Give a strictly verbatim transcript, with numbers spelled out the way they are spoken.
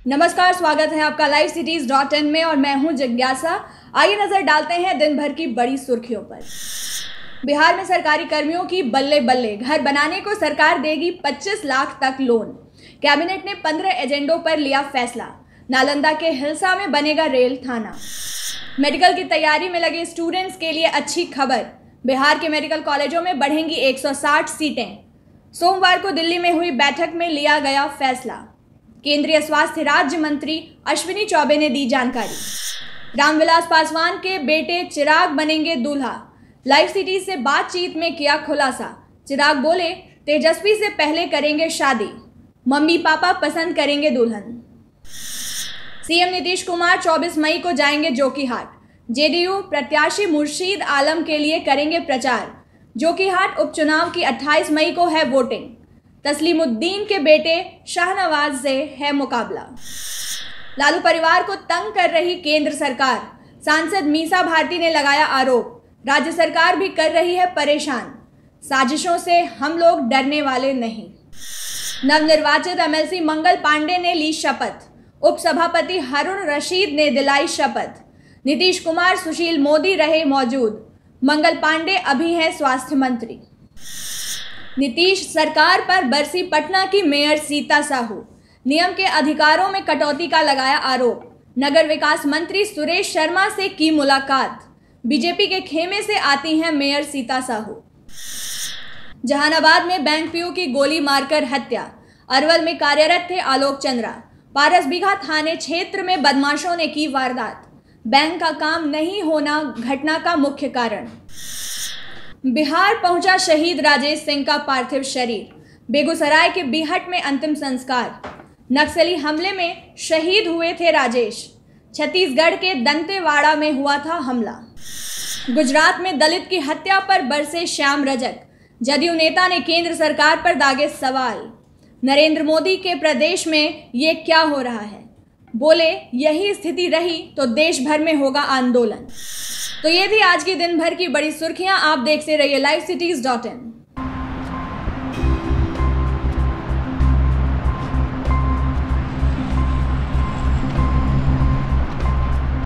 नमस्कार, स्वागत है आपका लाइव सिटीज डॉट इन में और मैं हूं जिज्ञासा। आइए नजर डालते हैं दिन भर की बड़ी सुर्खियों पर। बिहार में सरकारी कर्मियों की बल्ले बल्ले, घर बनाने को सरकार देगी पच्चीस लाख तक लोन। कैबिनेट ने पंद्रह एजेंडों पर लिया फैसला। नालंदा के हिलसा में बनेगा रेल थाना। मेडिकल की तैयारी में लगे स्टूडेंट्स के लिए अच्छी खबर, बिहार के मेडिकल कॉलेजों में बढ़ेंगी एक सौ साठ सीटें। सोमवार को दिल्ली में हुई बैठक में लिया गया फैसला। केंद्रीय स्वास्थ्य राज्य मंत्री अश्विनी चौबे ने दी जानकारी। रामविलास पासवान के बेटे चिराग बनेंगे दूल्हा। लाइव सिटी से बातचीत में किया खुलासा। चिराग बोले, तेजस्वी से पहले करेंगे शादी, मम्मी पापा पसंद करेंगे दुल्हन। सीएम नीतीश कुमार चौबीस मई को जाएंगे जोकीहाट। जेडीयू प्रत्याशी मुर्शीद आलम के लिए करेंगे प्रचार। जोकीहाट उपचुनाव की अट्ठाईस मई को है वोटिंग। तस्लीमुद्दीन के बेटे शाहनवाज से है मुकाबला। लालू परिवार को तंग कर रही केंद्र सरकार, सांसद मीसा भारती ने लगाया आरोप। राज्य सरकार भी कर रही है परेशान, साजिशों से हम लोग डरने वाले नहीं। नवनिर्वाचित एमएलसी मंगल पांडे ने ली शपथ। उपसभापति हारून रशीद ने दिलाई शपथ। नीतीश कुमार, सुशील मोदी रहे मौजूद। मंगल पांडे अभी हैं स्वास्थ्य मंत्री। नीतीश सरकार पर बरसी पटना की मेयर सीता साहू, नियम के अधिकारों में कटौती का लगाया आरोप। नगर विकास मंत्री सुरेश शर्मा से की मुलाकात। बीजेपी के खेमे से आती हैं मेयर सीता साहू। जहानाबाद में बैंक पीओ की गोली मारकर हत्या। अरवल में कार्यरत थे आलोक चंद्रा। पारसबिघा थाने क्षेत्र में बदमाशों ने की वारदात। बैंक का काम नहीं होना घटना का मुख्य कारण। बिहार पहुंचा शहीद राजेश सिंह का पार्थिव शरीर। बेगूसराय के बीहट में अंतिम संस्कार। नक्सली हमले में शहीद हुए थे राजेश। छत्तीसगढ़ के दंतेवाड़ा में हुआ था हमला। गुजरात में दलित की हत्या पर बरसे श्याम रजक। जदयू नेता ने केंद्र सरकार पर दागे सवाल। नरेंद्र मोदी के प्रदेश में ये क्या हो रहा है, बोले यही स्थिति रही तो देश भर में होगा आंदोलन। तो ये थी आज की दिन भर की बड़ी सुर्खियां। आप देखते रहिए लाइव सिटीज डॉट इन।